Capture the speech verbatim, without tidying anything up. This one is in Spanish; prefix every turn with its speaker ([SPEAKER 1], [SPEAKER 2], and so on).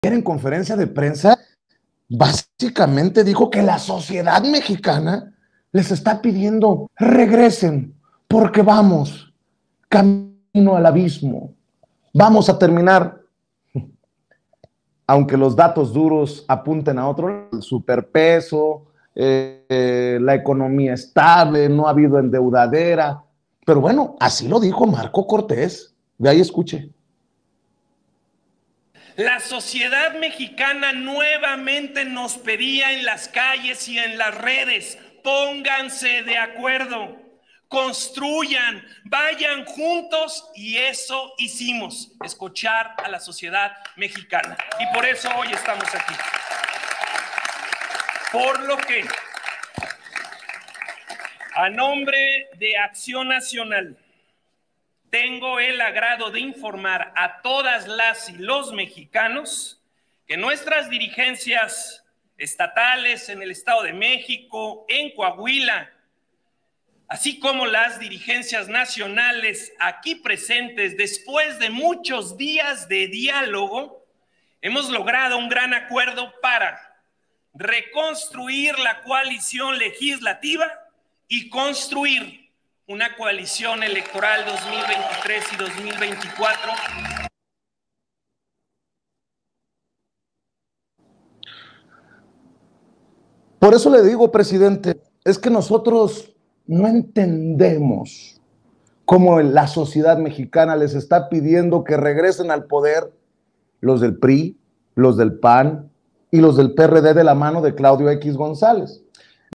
[SPEAKER 1] en conferencia de prensa, básicamente dijo que la sociedad mexicana les está pidiendo regresen, porque vamos camino al abismo, vamos a terminar. Aunque los datos duros apunten a otro, el superpeso, eh, eh, la economía estable, no ha habido endeudadera, pero bueno, así lo dijo Marco Cortés. De ahí escuche.
[SPEAKER 2] La sociedad mexicana nuevamente nos pedía en las calles y en las redes, pónganse de acuerdo, construyan, vayan juntos, y eso hicimos, escuchar a la sociedad mexicana. Y por eso hoy estamos aquí. Por lo que, a nombre de Acción Nacional, tengo el agrado de informar a todas las y los mexicanos que nuestras dirigencias estatales en el Estado de México, en Coahuila, así como las dirigencias nacionales aquí presentes, después de muchos días de diálogo, hemos logrado un gran acuerdo para reconstruir la coalición legislativa y construir una coalición electoral dos mil veintitrés y dos mil veinticuatro.
[SPEAKER 1] Por eso le digo, presidente, es que nosotros no entendemos cómo la sociedad mexicana les está pidiendo que regresen al poder los del P R I, los del P A N y los del P R D de la mano de Claudio X González.